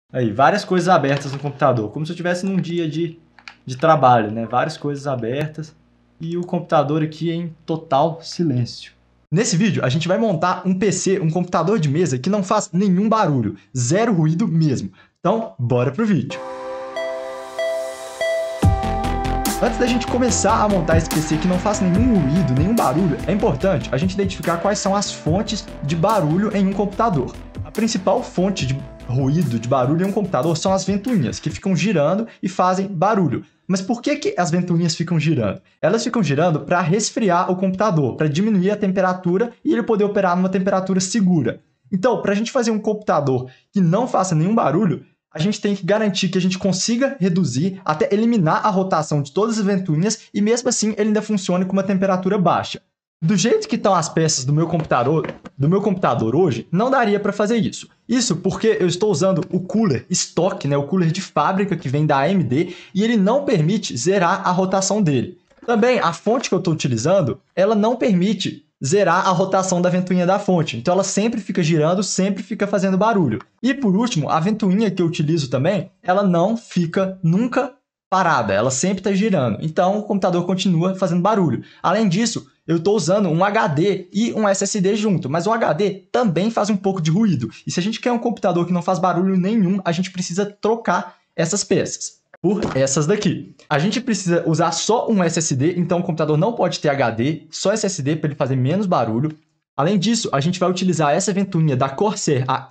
Aí, várias coisas abertas no computador, como se eu estivesse num dia de trabalho, né? Várias coisas abertas e o computador aqui em total silêncio. Nesse vídeo, a gente vai montar um PC, um computador de mesa que não faz nenhum barulho, zero ruído mesmo. Então, bora pro vídeo. Antes da gente começar a montar esse PC que não faz nenhum ruído, nenhum barulho, é importante a gente identificar quais são as fontes de barulho em um computador. A principal fonte de ruído, de barulho em um computador são as ventoinhas, que ficam girando e fazem barulho. Mas por que as ventoinhas ficam girando? Elas ficam girando para resfriar o computador, para diminuir a temperatura e ele poder operar numa temperatura segura. Então, para a gente fazer um computador que não faça nenhum barulho, a gente tem que garantir que a gente consiga reduzir até eliminar a rotação de todas as ventoinhas e mesmo assim ele ainda funcione com uma temperatura baixa. Do jeito que estão as peças do meu computador hoje, não daria para fazer isso. Isso porque eu estou usando o cooler estoque, né, o cooler de fábrica que vem da AMD, e ele não permite zerar a rotação dele. Também a fonte que eu estou utilizando, ela não permite zerar a rotação da ventoinha da fonte. Então ela sempre fica girando, sempre fica fazendo barulho. E por último, a ventoinha que eu utilizo também, ela não fica nunca parada, ela sempre está girando. Então o computador continua fazendo barulho. Além disso, eu estou usando um HD e um SSD junto, mas o HD também faz um pouco de ruído. E se a gente quer um computador que não faz barulho nenhum, a gente precisa trocar essas peças por essas daqui. A gente precisa usar só um SSD, então o computador não pode ter HD, só SSD para ele fazer menos barulho. Além disso, a gente vai utilizar essa ventoinha da Corsair, a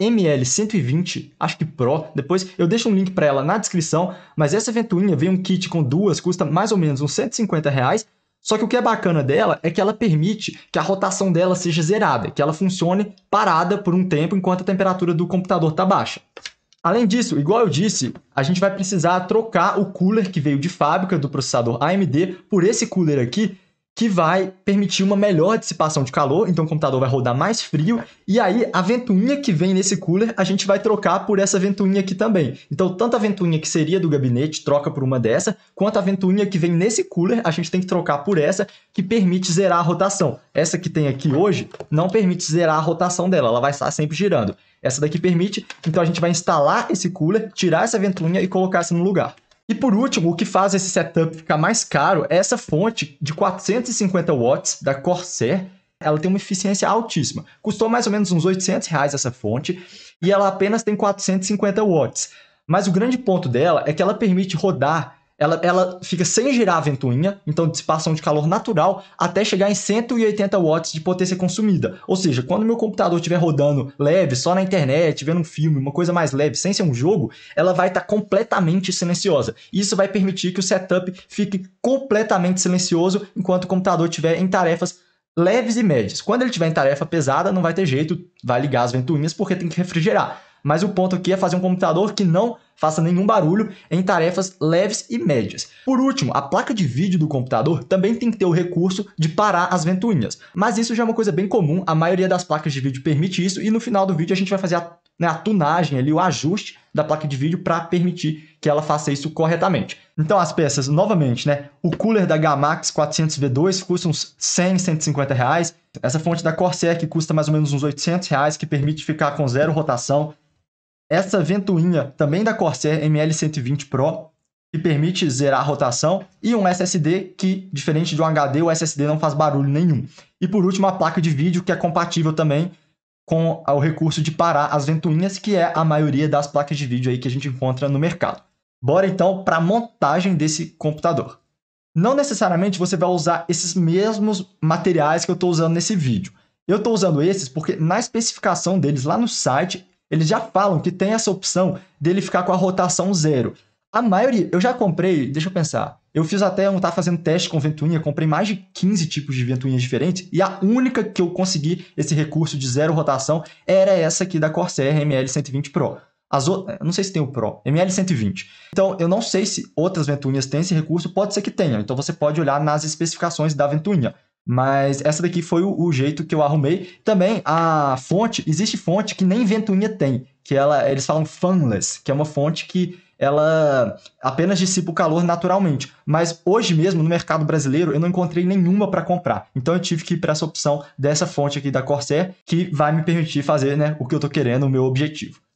ML120, acho que Pro. Depois eu deixo um link para ela na descrição, mas essa ventoinha vem um kit com duas, custa mais ou menos uns R$150. Só que o que é bacana dela é que ela permite que a rotação dela seja zerada, que ela funcione parada por um tempo enquanto a temperatura do computador está baixa. Além disso, igual eu disse, a gente vai precisar trocar o cooler que veio de fábrica do processador AMD por esse cooler aqui, que vai permitir uma melhor dissipação de calor, então o computador vai rodar mais frio, e aí a ventoinha que vem nesse cooler a gente vai trocar por essa ventoinha aqui também. Então tanto a ventoinha que seria do gabinete troca por uma dessa, quanto a ventoinha que vem nesse cooler a gente tem que trocar por essa que permite zerar a rotação. Essa que tem aqui hoje não permite zerar a rotação dela, ela vai estar sempre girando. Essa daqui permite, então a gente vai instalar esse cooler, tirar essa ventoinha e colocar essa no lugar. E por último, o que faz esse setup ficar mais caro é essa fonte de 450 watts da Corsair. Ela tem uma eficiência altíssima. Custou mais ou menos uns R$800 essa fonte e ela apenas tem 450 watts. Mas o grande ponto dela é que ela permite rodar, ela fica sem girar a ventoinha, então dissipação de calor natural, até chegar em 180 watts de potência consumida. Ou seja, quando meu computador estiver rodando leve, só na internet, vendo um filme, uma coisa mais leve, sem ser um jogo, ela vai estar completamente silenciosa. Isso vai permitir que o setup fique completamente silencioso enquanto o computador estiver em tarefas leves e médias. Quando ele estiver em tarefa pesada, não vai ter jeito, vai ligar as ventoinhas porque tem que refrigerar. Mas o ponto aqui é fazer um computador que não faça nenhum barulho em tarefas leves e médias. Por último, a placa de vídeo do computador também tem que ter o recurso de parar as ventoinhas. Mas isso já é uma coisa bem comum, a maioria das placas de vídeo permite isso e no final do vídeo a gente vai fazer a tunagem ali, o ajuste da placa de vídeo para permitir que ela faça isso corretamente. Então as peças, novamente, né? O cooler da Gamax 400V2 custa uns R$100, R$150. Essa fonte da Corsair que custa mais ou menos uns R$800, que permite ficar com zero rotação. Essa ventoinha também da Corsair ML120 Pro, que permite zerar a rotação, e um SSD que, diferente de um HD, o SSD não faz barulho nenhum. E por último, a placa de vídeo, que é compatível também com o recurso de parar as ventoinhas, que é a maioria das placas de vídeo aí que a gente encontra no mercado. Bora então para a montagem desse computador. Não necessariamente você vai usar esses mesmos materiais que eu estou usando nesse vídeo. Eu estou usando esses porque na especificação deles lá no site, eles já falam que tem essa opção dele ficar com a rotação zero. A maioria, eu já comprei, deixa eu pensar, eu fiz até, eu estava fazendo teste com ventoinha, comprei mais de 15 tipos de ventoinhas diferentes e a única que eu consegui esse recurso de zero rotação era essa aqui da Corsair ML120 Pro. As outras, eu não sei se tem o Pro, ML120. Então, eu não sei se outras ventoinhas têm esse recurso, pode ser que tenham. Então, você pode olhar nas especificações da ventoinha. Mas essa daqui foi o jeito que eu arrumei. Também a fonte, existe fonte que nem ventoinha tem, que eles falam fanless, que é uma fonte que ela apenas dissipa o calor naturalmente. Mas hoje mesmo, no mercado brasileiro, eu não encontrei nenhuma para comprar. Então eu tive que ir para essa opção dessa fonte aqui da Corsair, que vai me permitir fazer, né, o que eu estou querendo, o meu objetivo.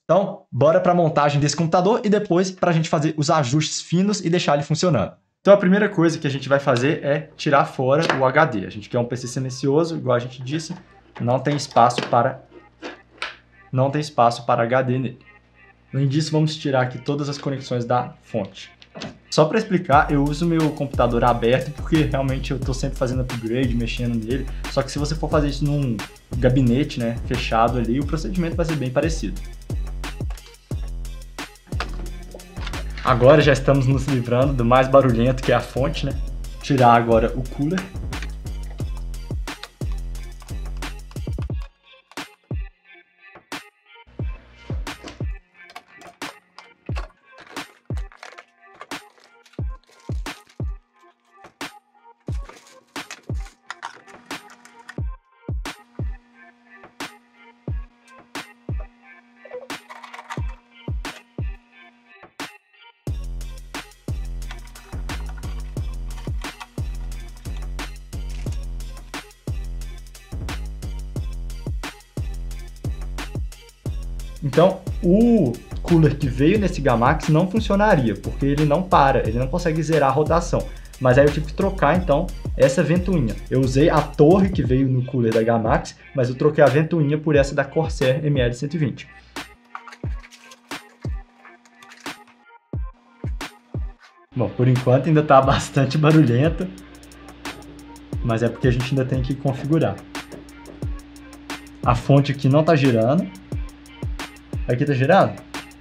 Então, bora para a montagem desse computador e depois para a gente fazer os ajustes finos e deixar ele funcionando. Então, a primeira coisa que a gente vai fazer é tirar fora o HD. A gente quer um PC silencioso, igual a gente disse, não tem espaço para HD nele. Além disso, vamos tirar aqui todas as conexões da fonte. Só para explicar, eu uso meu computador aberto porque realmente eu estou sempre fazendo upgrade, mexendo nele. Só que se você for fazer isso num gabinete, né, fechado ali, o procedimento vai ser bem parecido. Agora já estamos nos livrando do mais barulhento, que é a fonte, né? Tirar agora o cooler. Então, o cooler que veio nesse Gamax não funcionaria, porque ele não para, ele não consegue zerar a rotação. Mas aí eu tive que trocar, então, essa ventoinha. Eu usei a torre que veio no cooler da Gamax, mas eu troquei a ventoinha por essa da Corsair ML120. Bom, por enquanto ainda está bastante barulhento, mas é porque a gente ainda tem que configurar. A fonte aqui não está girando. Aqui tá girando?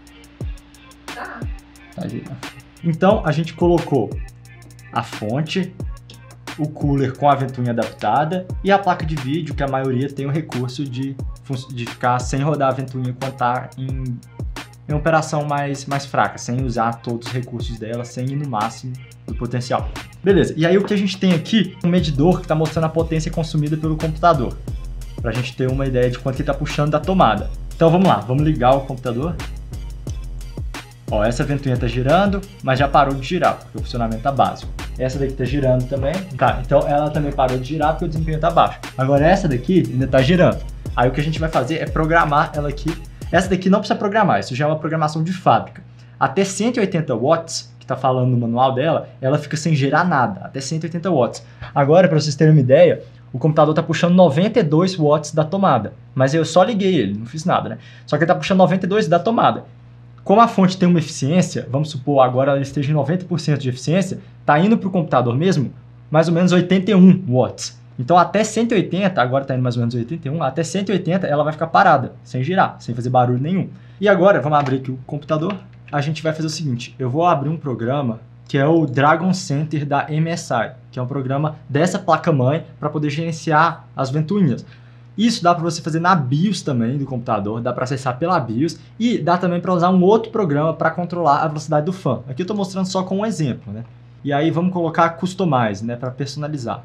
Tá girando. Então, a gente colocou a fonte, o cooler com a ventoinha adaptada e a placa de vídeo, que a maioria tem o recurso de ficar sem rodar a ventoinha quando tá em operação mais fraca, sem usar todos os recursos dela, sem ir no máximo do potencial. Beleza, e aí o que a gente tem aqui? Um medidor que está mostrando a potência consumida pelo computador, para a gente ter uma ideia de quanto ele está puxando da tomada. Então vamos lá, vamos ligar o computador. Ó, essa ventoinha está girando, mas já parou de girar, porque o funcionamento está básico. Essa daqui está girando também. Tá, então ela também parou de girar porque o desempenho está baixo. Agora essa daqui ainda está girando. Aí o que a gente vai fazer é programar ela aqui. Essa daqui não precisa programar, isso já é uma programação de fábrica. Até 180 watts, que está falando no manual dela, ela fica sem gerar nada, até 180 watts. Agora, para vocês terem uma ideia, o computador está puxando 92 watts da tomada, mas eu só liguei ele, não fiz nada, né? Só que ele está puxando 92 da tomada. Como a fonte tem uma eficiência, vamos supor agora ela esteja em 90% de eficiência, está indo para o computador mesmo mais ou menos 81 watts. Então até 180, agora está indo mais ou menos 81, até 180 ela vai ficar parada, sem girar, sem fazer barulho nenhum. E agora, vamos abrir aqui o computador, a gente vai fazer o seguinte, eu vou abrir um programa que é o Dragon Center da MSI, que é um programa dessa placa-mãe para poder gerenciar as ventoinhas. Isso dá para você fazer na BIOS também do computador, dá para acessar pela BIOS e dá também para usar um outro programa para controlar a velocidade do fan. Aqui eu estou mostrando só com um exemplo, né? E aí vamos colocar Customize, né, para personalizar.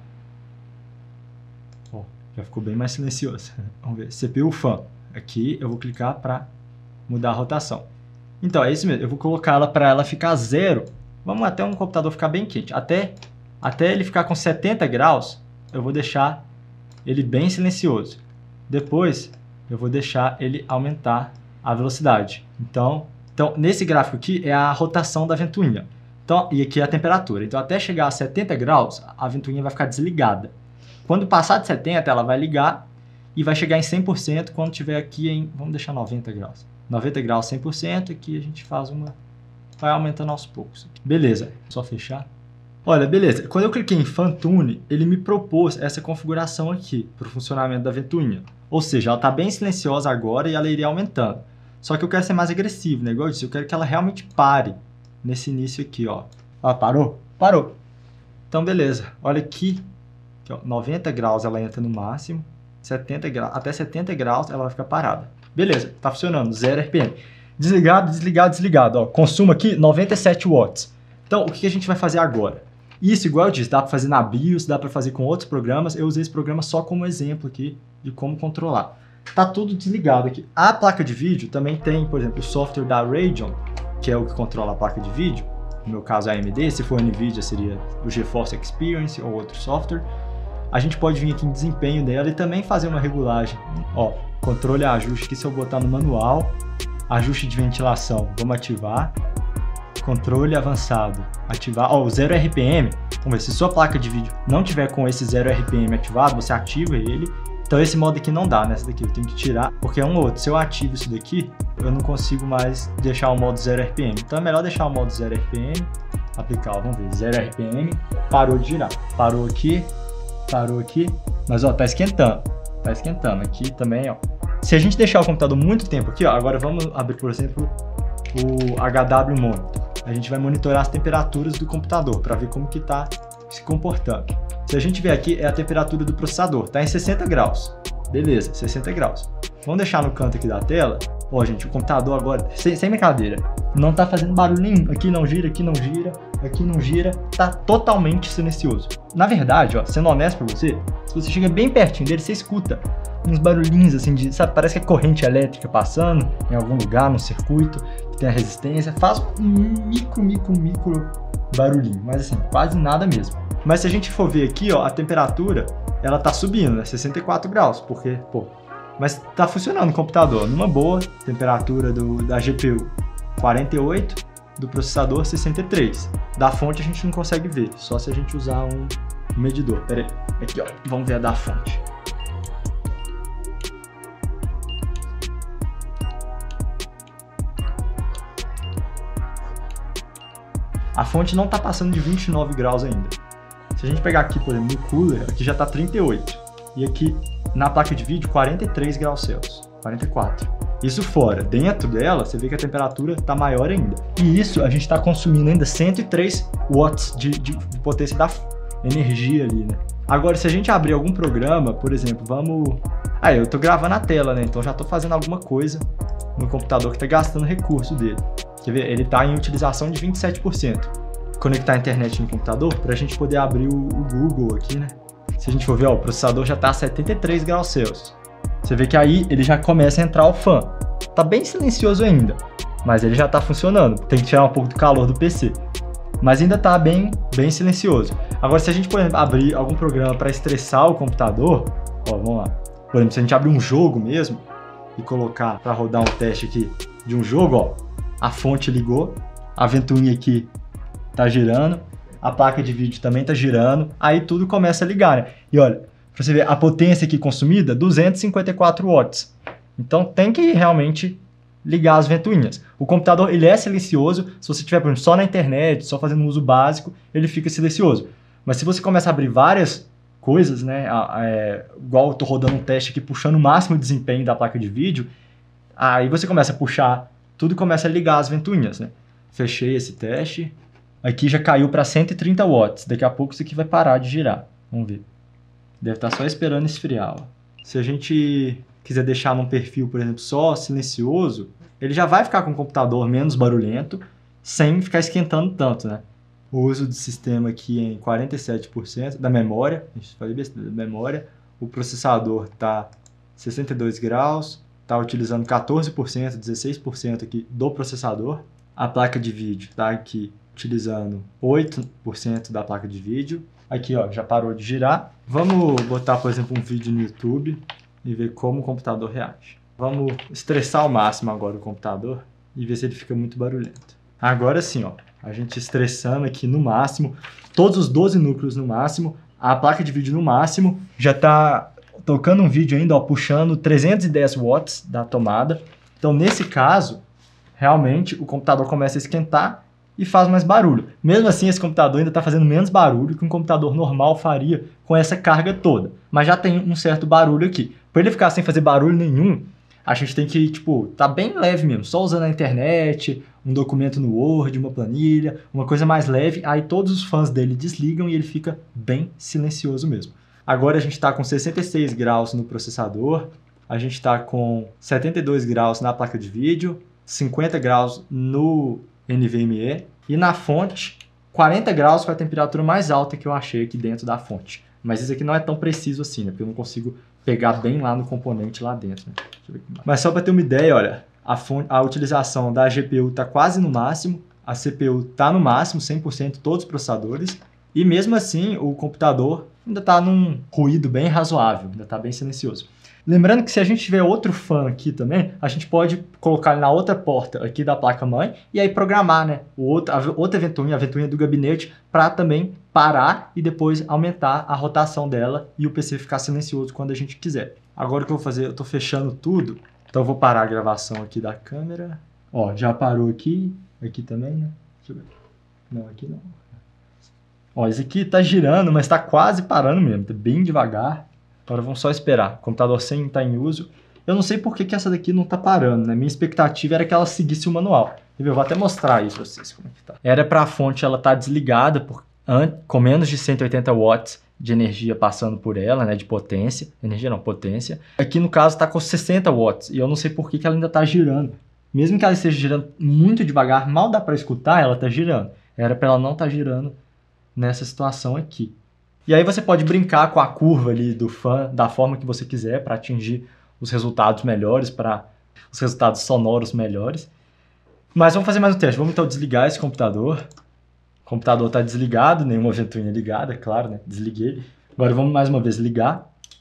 Ó, já ficou bem mais silencioso. Vamos ver, CPU fan. Aqui eu vou clicar para mudar a rotação. Então é isso mesmo, eu vou colocar ela para ela ficar 0. Vamos até um computador ficar bem quente. Até ele ficar com 70 graus, eu vou deixar ele bem silencioso. Depois, eu vou deixar ele aumentar a velocidade. Então nesse gráfico aqui é a rotação da ventoinha. Então, e aqui é a temperatura. Então, até chegar a 70 graus, a ventoinha vai ficar desligada. Quando passar de 70, ela vai ligar e vai chegar em 100% quando tiver aqui em, vamos deixar 90 graus. 90 graus, 100%, aqui a gente faz uma... vai aumentando aos poucos. Beleza, só fechar. Olha, beleza, quando eu cliquei em Fan Tune, ele me propôs essa configuração aqui para o funcionamento da ventoinha. Ou seja, ela está bem silenciosa agora e ela iria aumentando. Só que eu quero ser mais agressivo, né? Igual eu disse, eu quero que ela realmente pare nesse início aqui, ó. Ó, parou? Parou. Então, beleza. Olha aqui, ó, 90 graus ela entra no máximo, 70 graus, até 70 graus ela vai ficar parada. Beleza, tá funcionando, 0 RPM. Desligado, desligado, desligado. Ó, consumo aqui 97 watts. Então, o que a gente vai fazer agora? Isso, igual eu disse, dá para fazer na BIOS, dá para fazer com outros programas. Eu usei esse programa só como exemplo aqui de como controlar. Tá tudo desligado aqui. A placa de vídeo também tem, por exemplo, o software da Radeon, que é o que controla a placa de vídeo. No meu caso, a AMD. Se for NVIDIA, seria o GeForce Experience ou outro software. A gente pode vir aqui em desempenho dela e também fazer uma regulagem. Ó, controle e ajuste, que se eu botar no manual, Ajuste de ventilação, vamos ativar. Controle avançado, ativar. Ó, o 0 RPM, vamos ver, se sua placa de vídeo não tiver com esse 0 RPM ativado, você ativa ele. Então esse modo aqui não dá, nessa daqui eu tenho que tirar, porque é um ou outro. Se eu ativo isso daqui, eu não consigo mais deixar o modo 0 RPM. Então é melhor deixar o modo 0 RPM, aplicar, ó, vamos ver, 0 RPM, parou de girar. Parou aqui, mas ó, tá esquentando aqui também, ó. Se a gente deixar o computador muito tempo aqui, ó, agora vamos abrir, por exemplo, o HW Monitor. A gente vai monitorar as temperaturas do computador para ver como que tá se comportando. Se a gente ver aqui, é a temperatura do processador, tá em 60 graus. Beleza, 60 graus. Vamos deixar no canto aqui da tela. Ó, gente, o computador agora, sem brincadeira, não tá fazendo barulho nenhum. Aqui não gira, aqui não gira, aqui não gira. Tá totalmente silencioso. Na verdade, ó, sendo honesto pra você, se você chega bem pertinho dele, você escuta uns barulhinhos assim, de, sabe, parece que é corrente elétrica passando em algum lugar, num circuito, que tem a resistência. Faz um micro barulhinho, mas assim, quase nada mesmo. Mas se a gente for ver aqui, ó, a temperatura, ela tá subindo, né? 64 graus, porque, pô, mas tá funcionando o computador, numa boa, temperatura da GPU 48, do processador 63. Da fonte a gente não consegue ver, só se a gente usar um medidor. Pera aí, aqui ó, vamos ver a da fonte. A fonte não tá passando de 29 graus ainda. Se a gente pegar aqui, por exemplo, no cooler, aqui já tá 38. E aqui na placa de vídeo, 43 graus Celsius, 44. Isso fora. Dentro dela, você vê que a temperatura tá maior ainda. E isso a gente tá consumindo ainda 103 watts de potência da energia ali, né? Agora, se a gente abrir algum programa, por exemplo, vamos... Aí, eu tô gravando a tela, né? Então já tô fazendo alguma coisa no computador que tá gastando recurso dele. Quer ver? Ele tá em utilização de 27%. Conectar a internet no computador para a gente poder abrir o Google aqui, né? Se a gente for ver, ó, o processador já tá a 73 graus Celsius. Você vê que aí ele já começa a entrar o fan. Tá bem silencioso ainda, mas ele já tá funcionando. Tem que tirar um pouco do calor do PC. Mas ainda tá bem silencioso. Agora, se a gente, por exemplo, abrir algum programa para estressar o computador, ó, vamos lá. Por exemplo, se a gente abrir um jogo mesmo e colocar para rodar um teste aqui de um jogo, ó, a fonte ligou, a ventoinha aqui tá girando, a placa de vídeo também tá girando, aí tudo começa a ligar, né? E olha, pra você ver, a potência aqui consumida, 254 watts. Então tem que realmente ligar as ventoinhas. O computador, ele é silencioso, se você estiver, por exemplo, só na internet, só fazendo um uso básico, ele fica silencioso. Mas se você começa a abrir várias coisas, né, igual eu tô rodando um teste aqui, puxando o máximo de desempenho da placa de vídeo, aí você começa a puxar, tudo começa a ligar as ventoinhas, né? Fechei esse teste. Aqui já caiu para 130 watts. Daqui a pouco isso aqui vai parar de girar. Vamos ver. Deve estar só esperando esfriar. Ó. Se a gente quiser deixar num perfil, por exemplo, só silencioso, ele já vai ficar com o computador menos barulhento, sem ficar esquentando tanto, né? O uso do sistema aqui em 47% da memória. A gente falei besteira, da memória. O processador está 62 graus. Está utilizando 14%, 16% aqui do processador. A placa de vídeo está aqui utilizando 8% da placa de vídeo. Aqui, ó, já parou de girar. Vamos botar, por exemplo, um vídeo no YouTube e ver como o computador reage. Vamos estressar ao máximo agora o computador e ver se ele fica muito barulhento. Agora sim, ó, a gente estressando aqui no máximo, todos os 12 núcleos no máximo, a placa de vídeo no máximo, já está tocando um vídeo ainda, ó, puxando 310 watts da tomada. Então, nesse caso, realmente o computador começa a esquentar e faz mais barulho. Mesmo assim, esse computador ainda está fazendo menos barulho que um computador normal faria com essa carga toda. Mas já tem um certo barulho aqui. Para ele ficar sem fazer barulho nenhum, a gente tem que, tipo, tá bem leve mesmo. Só usando a internet, um documento no Word, uma planilha, uma coisa mais leve. Aí todos os fãs dele desligam e ele fica bem silencioso mesmo. Agora a gente está com 66 graus no processador. A gente está com 72 graus na placa de vídeo. 50 graus no NVMe. E na fonte, 40 graus foi a temperatura mais alta que eu achei aqui dentro da fonte. Mas isso aqui não é tão preciso assim, né? Porque eu não consigo pegar bem lá no componente lá dentro. Né? Deixa eu ver aqui. Mas só para ter uma ideia, olha, a utilização da GPU está quase no máximo, a CPU está no máximo, 100% todos os processadores, e mesmo assim o computador ainda está num ruído bem razoável, ainda está bem silencioso. Lembrando que se a gente tiver outro fan aqui também, a gente pode colocar ele na outra porta aqui da placa-mãe e aí programar, né, a outra ventoinha, a ventoinha do gabinete, para também parar e depois aumentar a rotação dela e o PC ficar silencioso quando a gente quiser. Agora o que eu vou fazer, eu estou fechando tudo, então eu vou parar a gravação aqui da câmera. Ó, já parou aqui também, né? Deixa eu ver. Não, aqui não. Ó, esse aqui tá girando, mas tá quase parando mesmo, tá bem devagar. Agora vamos só esperar. O computador sem estar em uso. Eu não sei por que essa daqui não tá parando, né? Minha expectativa era que ela seguisse o manual. Eu vou até mostrar isso pra vocês como é que tá. Era pra fonte ela tá desligada com menos de 180 watts de energia passando por ela, né? De potência. Energia não, potência. Aqui no caso tá com 60 watts e eu não sei por que ela ainda tá girando. Mesmo que ela esteja girando muito devagar, mal dá pra escutar, ela tá girando. Era pra ela não estar girando nessa situação aqui. E aí você pode brincar com a curva ali do fan da forma que você quiser para atingir os resultados melhores, para os resultados sonoros melhores. Mas vamos fazer mais um teste. Vamos então desligar esse computador. O computador está desligado, nenhuma ventoinha ligada, é claro, né? Desliguei. Agora vamos mais uma vez ligar.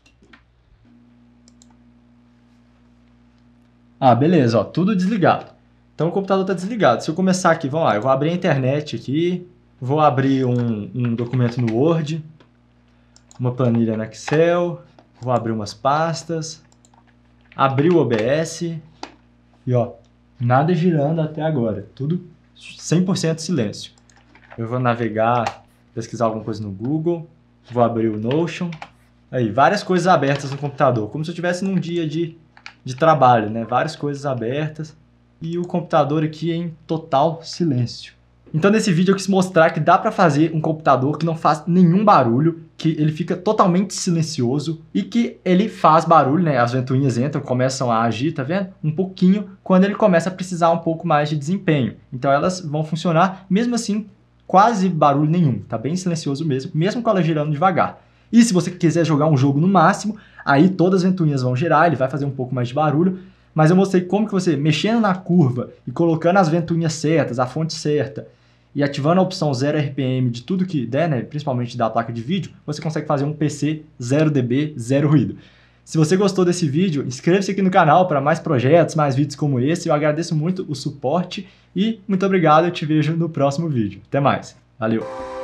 Ah, beleza, ó, tudo desligado. Então o computador está desligado. Se eu começar aqui, vamos lá, eu vou abrir a internet aqui, vou abrir um documento no Word, uma planilha no Excel, vou abrir umas pastas, abrir o OBS e ó, nada girando até agora, tudo 100% silêncio. Eu vou navegar, pesquisar alguma coisa no Google, vou abrir o Notion, aí várias coisas abertas no computador, como se eu estivesse num dia de trabalho, né? Várias coisas abertas e o computador aqui em total silêncio. Então nesse vídeo eu quis mostrar que dá para fazer um computador que não faz nenhum barulho, que ele fica totalmente silencioso e que ele faz barulho, né? As ventoinhas entram, começam a agir, tá vendo? Um pouquinho quando ele começa a precisar um pouco mais de desempenho. Então elas vão funcionar mesmo assim, quase barulho nenhum, tá bem silencioso mesmo com ela girando devagar. E se você quiser jogar um jogo no máximo, aí todas as ventoinhas vão girar, ele vai fazer um pouco mais de barulho. Mas eu mostrei como que você, mexendo na curva e colocando as ventoinhas certas, a fonte certa, e ativando a opção 0 RPM de tudo que der, né, principalmente da placa de vídeo, você consegue fazer um PC 0 dB, 0 ruído. Se você gostou desse vídeo, inscreva-se aqui no canal para mais projetos, mais vídeos como esse. Eu agradeço muito o suporte e muito obrigado, eu te vejo no próximo vídeo. Até mais. Valeu!